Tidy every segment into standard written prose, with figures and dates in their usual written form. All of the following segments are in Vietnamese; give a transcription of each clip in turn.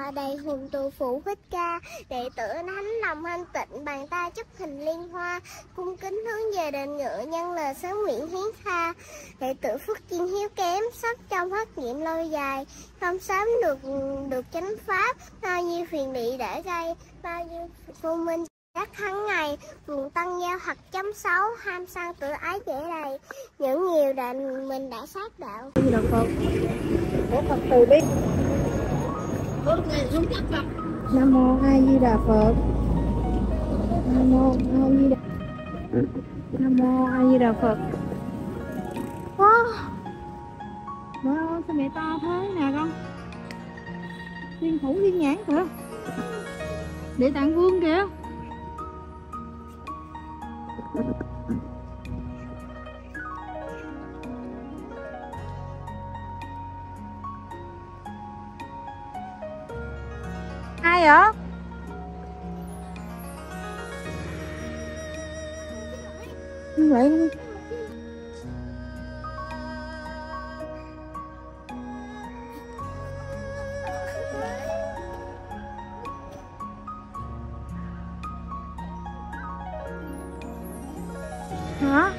thọ đầy hùng tù phụ Thích Ca, đệ tử thánh lòng thanh tịnh bàn tay chấp hình liên hoa, cung kính hướng về đền ngựa nhân lời sớm nguyện hiến tha. Đệ tử Phước Chiên hiếu kém, sắp trong phát nghiệm lâu dài, không sớm được chánh pháp, bao nhiêu phiền lụy để gây, bao nhiêu vô minh các tháng ngày, vùng tân giao thật chấm xấu, ham sang tự ái dễ đầy, những nhiều đàn mình đã sát đạo. Di Đà Phật, của Phật từ bi. Nam mô A Di Đà Phật. Nam mô A Di Đà. Nam mô A Di Đà Phật. Trời ơi, sao mẹ to thế nè con? Thiên thủ thiên nhãn kìa. Địa Tạng Vương kìa. Ai vậy? Như vậy hả?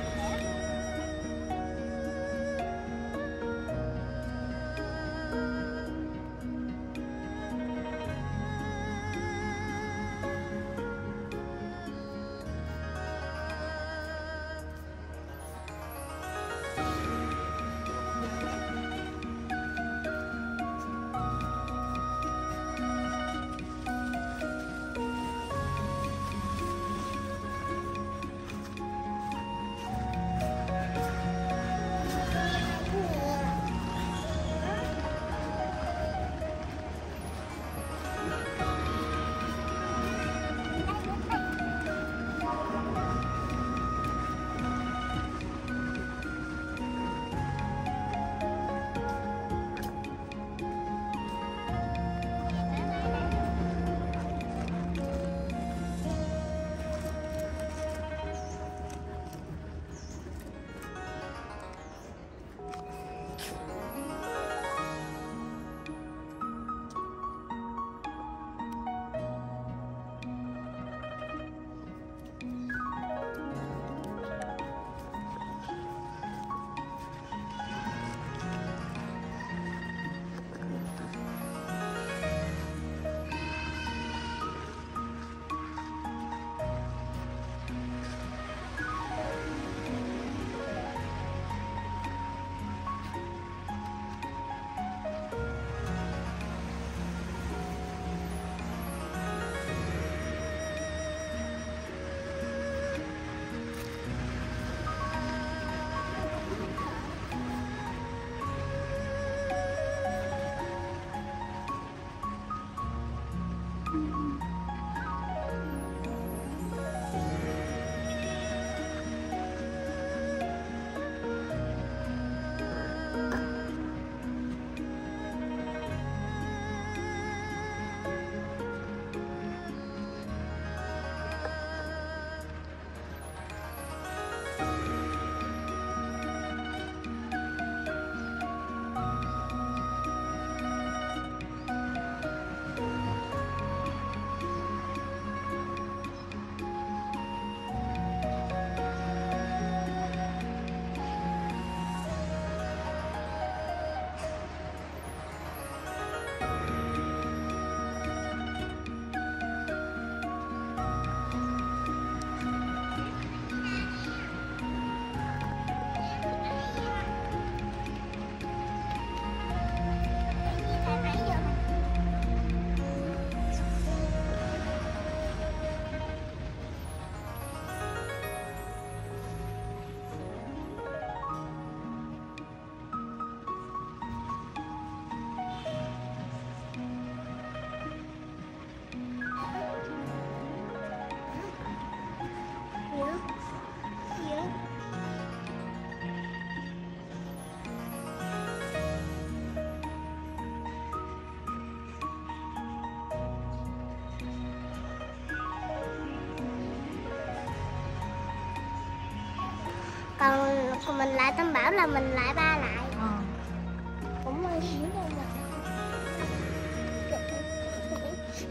Còn mình lại Tam Bảo là mình lại ba lại. Cũng nguy hiểm đâu mà.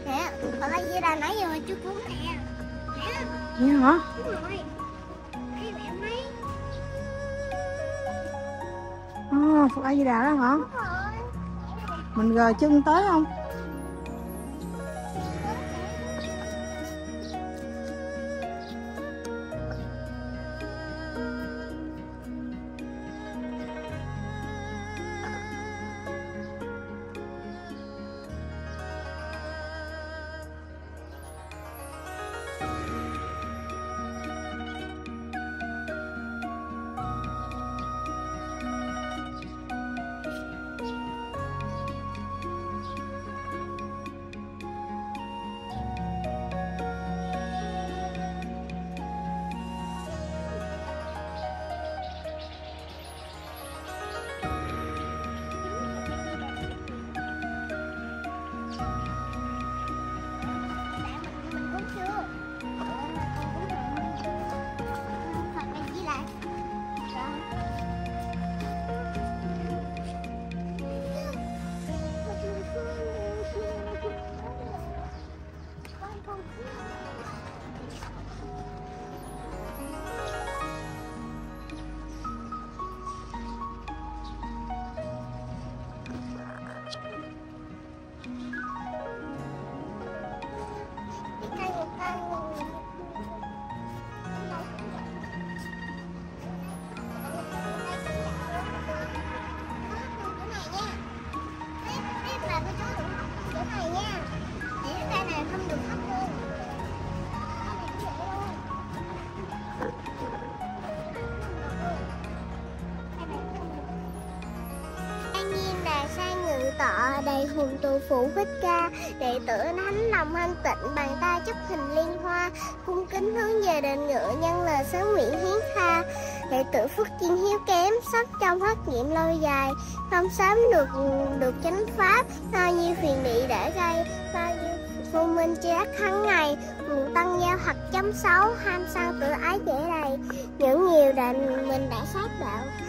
Nè, Phật A Di Đà nãy giờ mà chưa cúng nè. Nè. Vậy hả? Đúng rồi. Đây mẹ mấy. Phật A Di Đà đó hả? Đúng rồi. Mình gờ chân tới không? Mình cúng chưa? Con cúng rồi. Phật A Di Đà. Rồi. Tọa đầy hùng tù phụ Thích Ca, đệ tử thánh lòng thanh tịnh, bàn tay chấp hình liên hoa, cung kính hướng về đền ngựa, nhân lời sớm nguyện hiến tha. Đệ tử phước duyên hiếu kém, sắp trong phát nghiệm lâu dài, không sớm được chánh pháp, bao nhiêu phiền địa đã gây, bao nhiêu vô minh che đắc tháng ngày, nguồn tăng giao hoặc chấm xấu, ham sân tự ái dễ đầy, những nhiều đành mình đã sát đạo.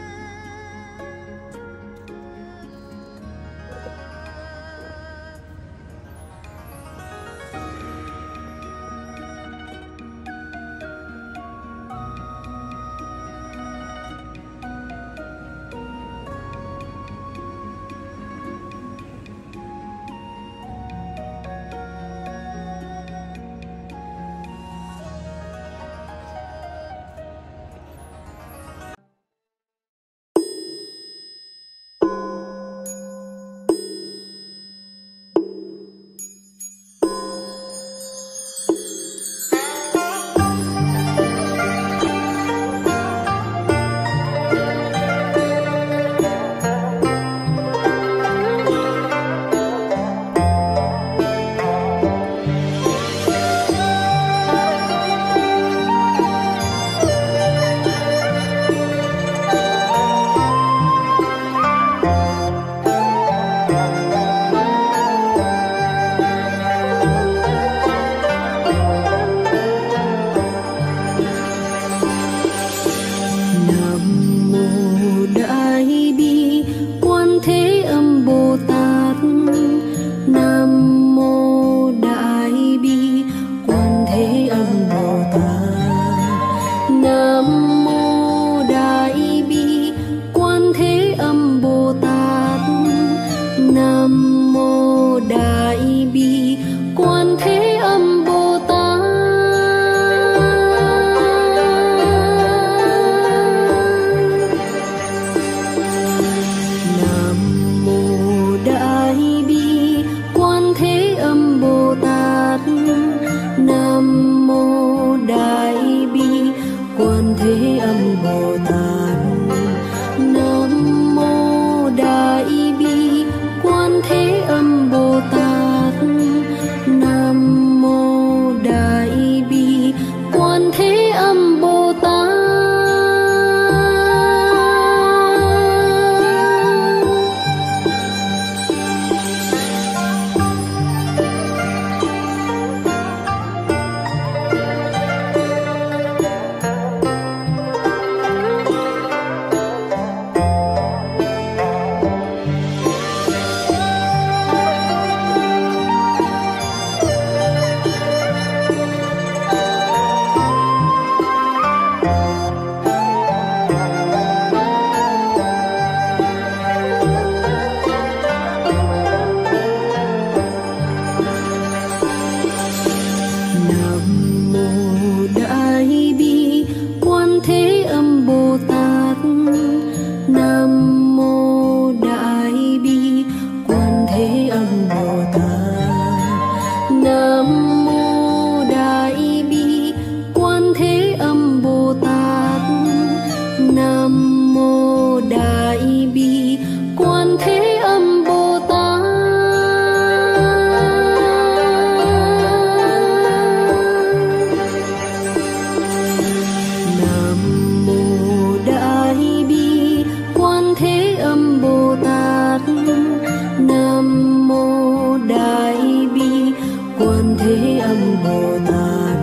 âm Bồ Tát.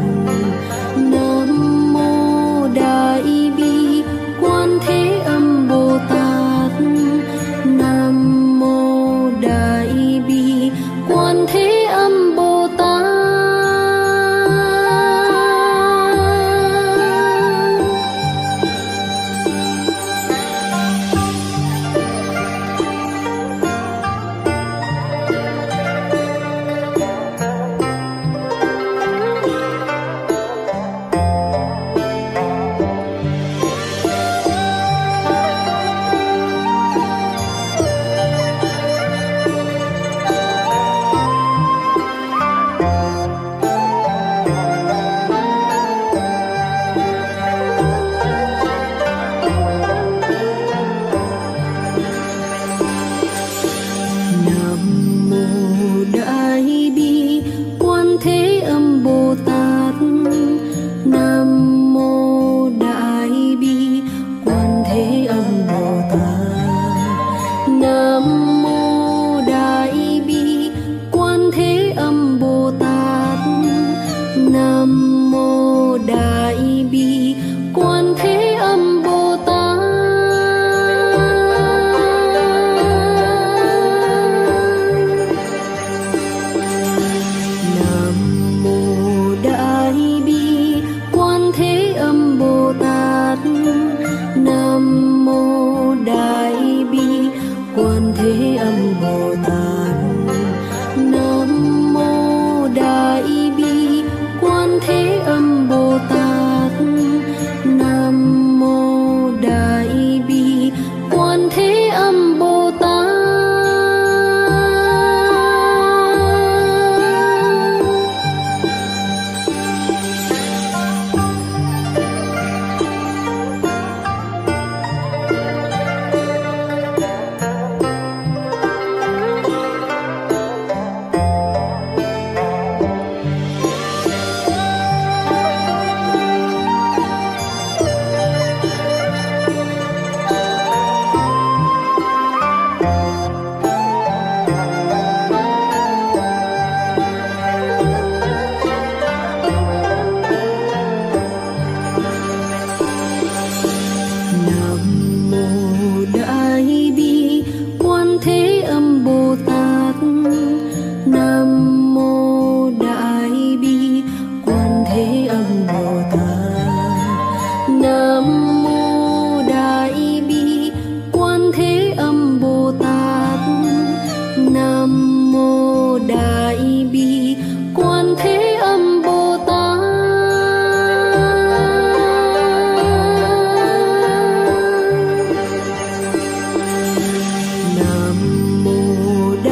Nam mô Đại Bi Quan Thế Âm Bồ Tát. Nam mô Đại Bi Quan Thế Âm Bồ Tát.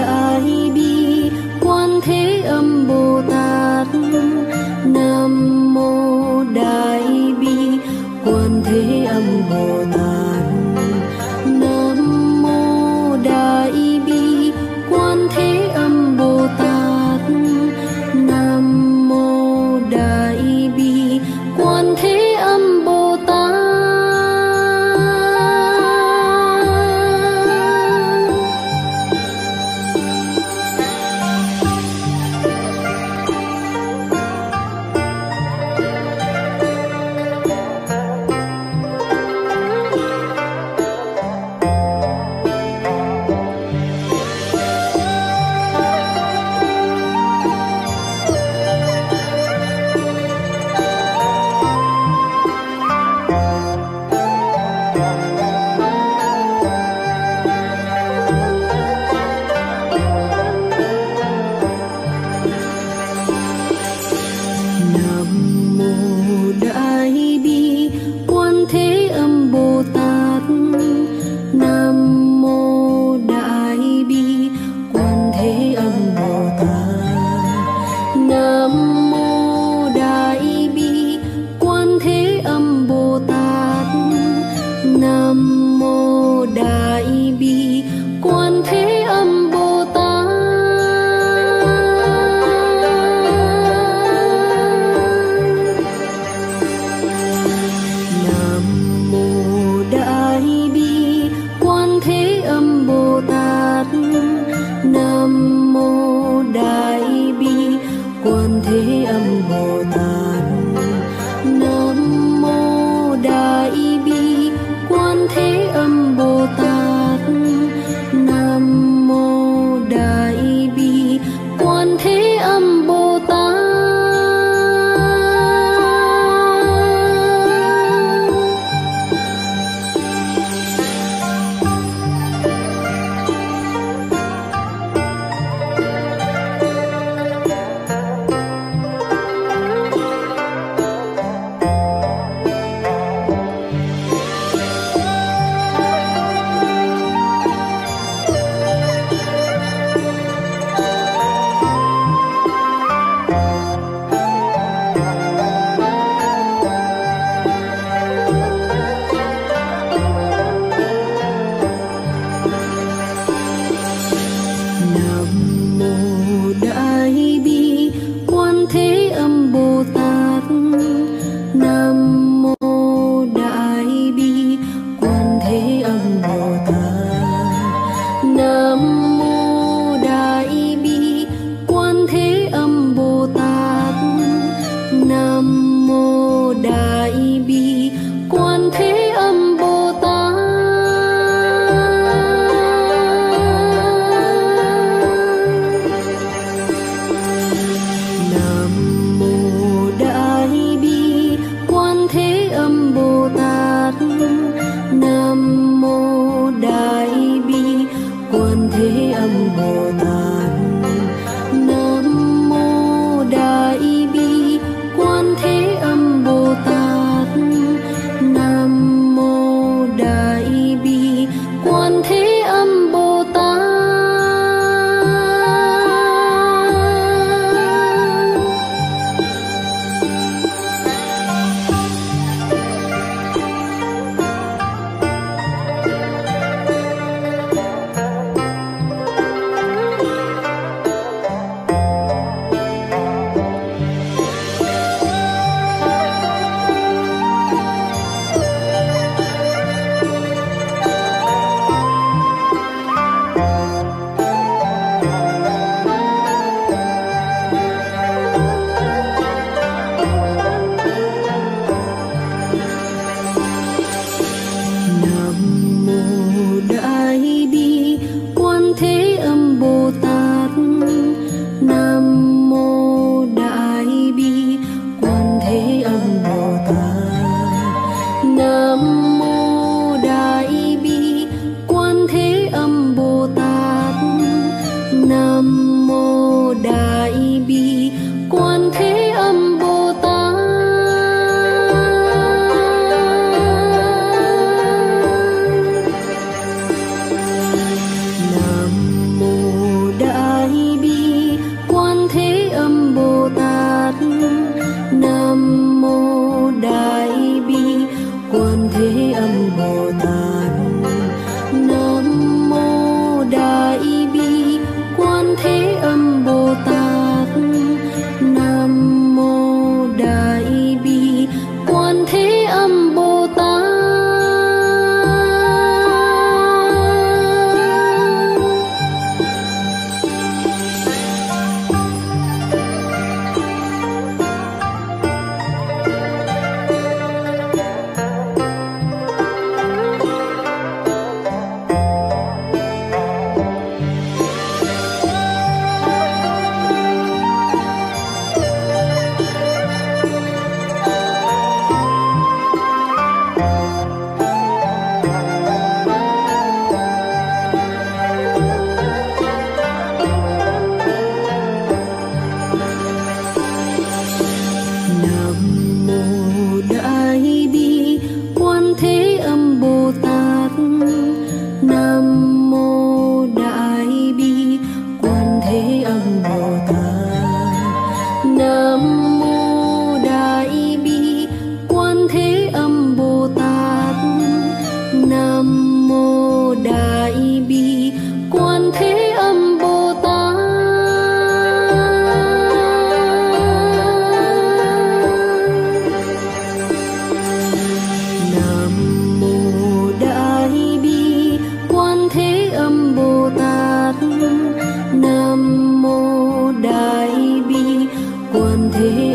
Nam Âm Bồ Tát. Nam mô Đại Bi Quan Thế Âm Bồ Tát. Nam mô Đại Bi Quan Thế Âm Bồ Tát.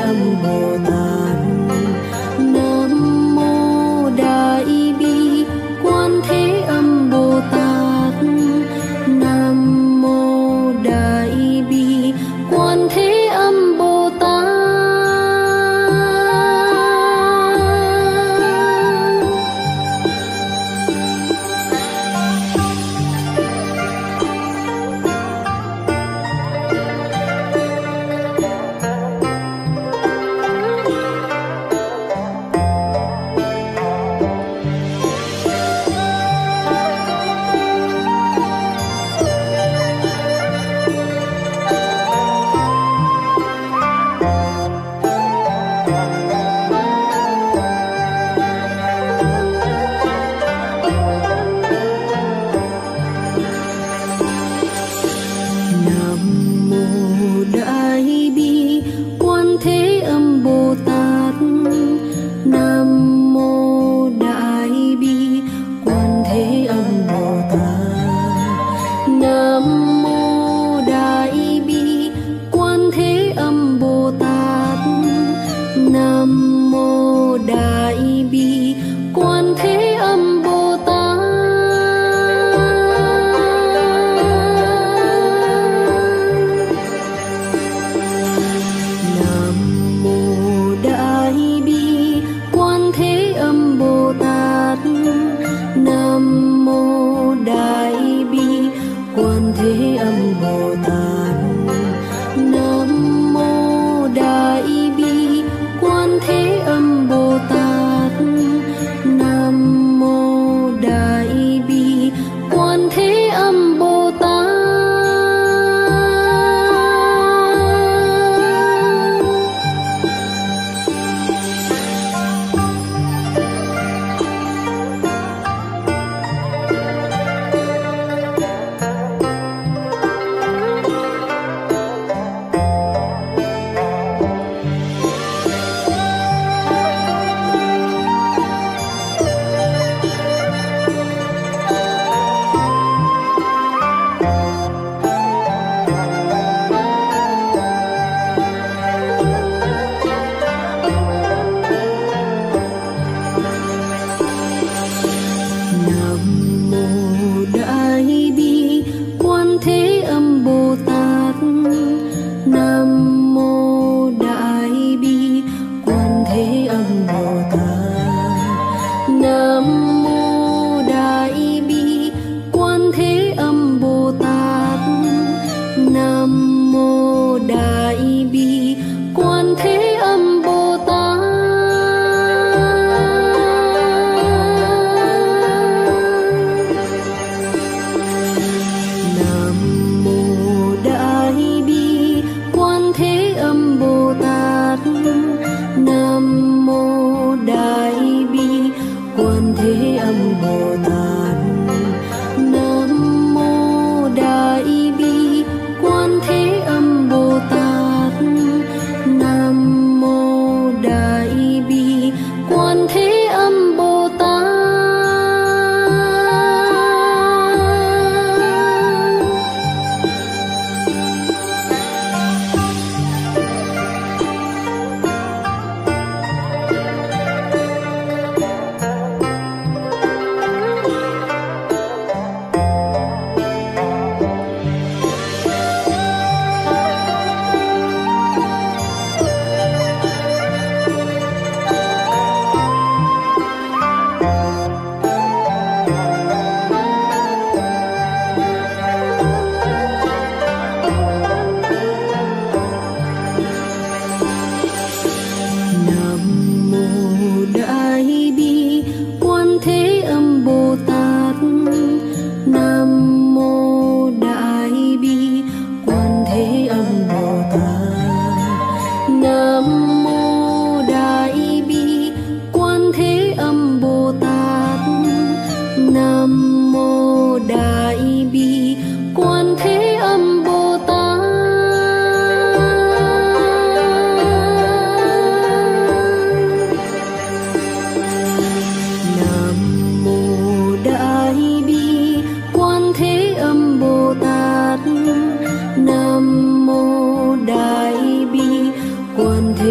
âm Bồ Tát. Nam mô Đại Bi Quan Thế Âm Bồ Tát. Nam mô Đại Bi Quan Thế Âm Bồ Tát. Nam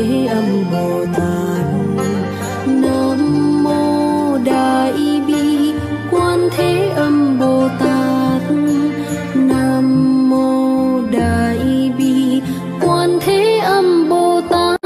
Thế Âm Bồ Tát. Nam mô Đại Bi Quan Thế Âm Bồ Tát. Nam mô Đại Bi Quan Thế Âm Bồ Tát.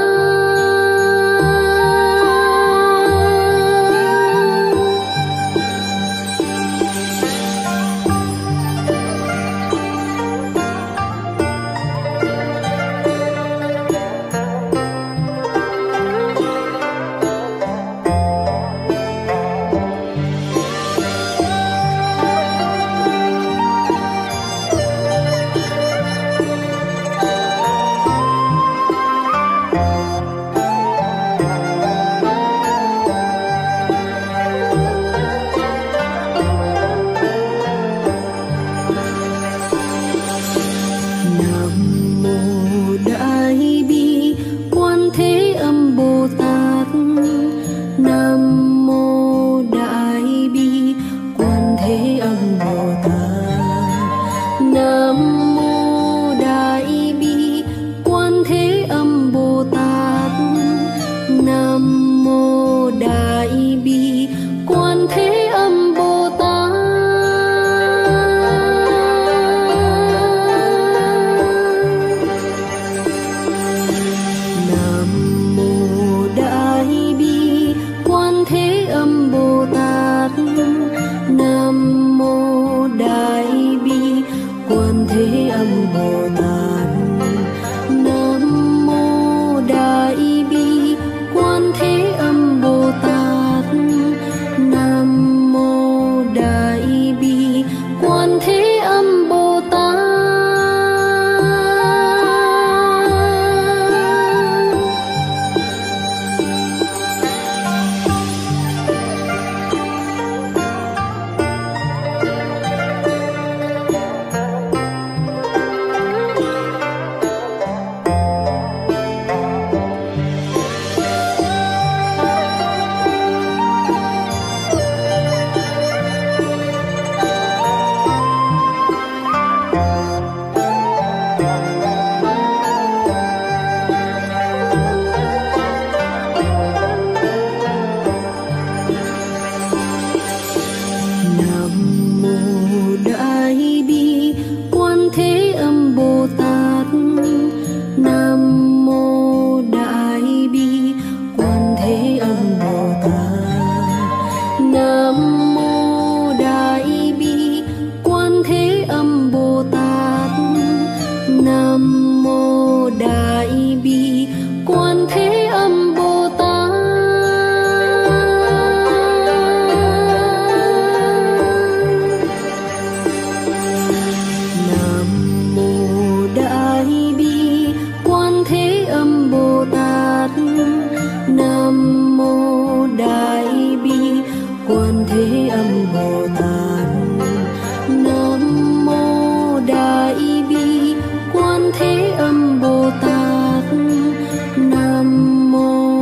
Thế Âm Bồ Tát. Nam mô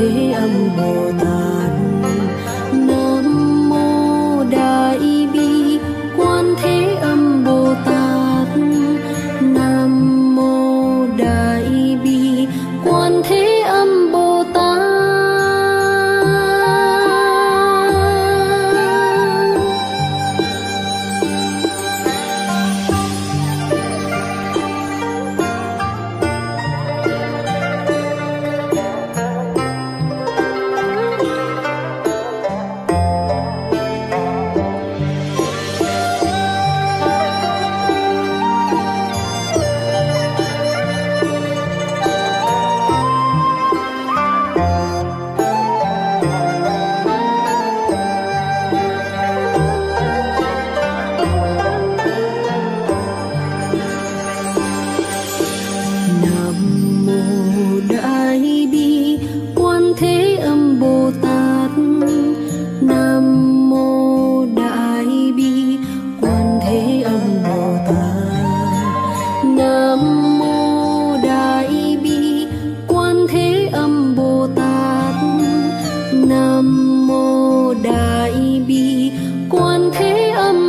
Thế Âm Bồ Tát. Nam mô Đại Bi Quan Thế Âm Bồ Tát. Nam mô Đại Bi Quan Thế Âm Bồ Tát. Nam mô Đại Bi Quan Thế Âm